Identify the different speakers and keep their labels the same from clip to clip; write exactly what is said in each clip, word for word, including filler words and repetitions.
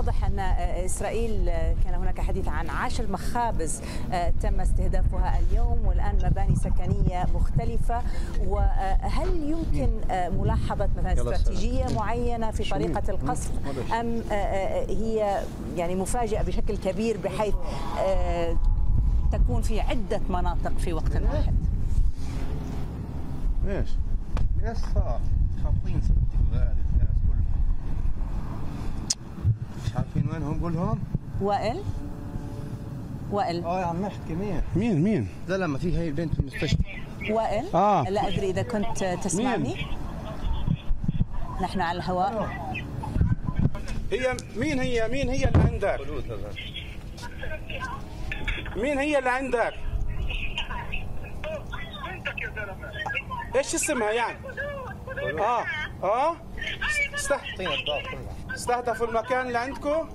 Speaker 1: واضح أن إسرائيل كان هناك حديث عن عشر مخابز تم استهدافها اليوم، والآن مباني سكنية مختلفة. وهل يمكن ملاحظة مثلا استراتيجية معينة في طريقة القصف، أم هي يعني مفاجئة بشكل كبير بحيث تكون في عدة مناطق في وقت واحد؟
Speaker 2: ليش؟ ليش صار؟ خابطين صدق غالي الناس كلهم. مش عارفين وينهم كلهم؟
Speaker 1: وائل؟ وائل
Speaker 2: اه يا عم احكي مين؟
Speaker 3: مين مين؟
Speaker 2: لا لما في هي البنت في المستشفى.
Speaker 1: وائل؟
Speaker 3: آه.
Speaker 1: لا أدري إذا كنت تسمعني. مين؟ نحن على الهواء.
Speaker 3: هي مين هي مين هي اللي عندك؟ مين هي اللي عندك؟ ايش اسمها يعني؟ اه اه استهدفوا المكان اللي عندكم؟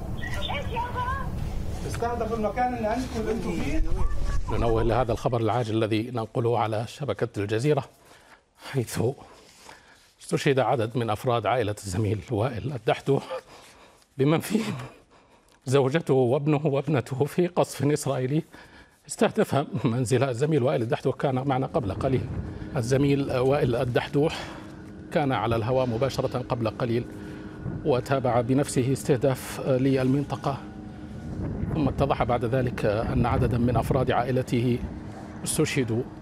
Speaker 3: استهدفوا المكان اللي عندكم اللي انتم فيه؟
Speaker 4: ننوه لهذا الخبر العاجل الذي ننقله على شبكة الجزيرة، حيث استشهد عدد من أفراد عائلة الزميل وائل الدحدوح بمن فيهم زوجته وابنه وابنته في قصف إسرائيلي استهدف منزل الزميل وائل الدحدوح. كان معنا قبل قليل الزميل وائل الدحدوح، كان على الهواء مباشرة قبل قليل وتابع بنفسه استهداف للمنطقة، ثم اتضح بعد ذلك أن عددا من أفراد عائلته استشهدوا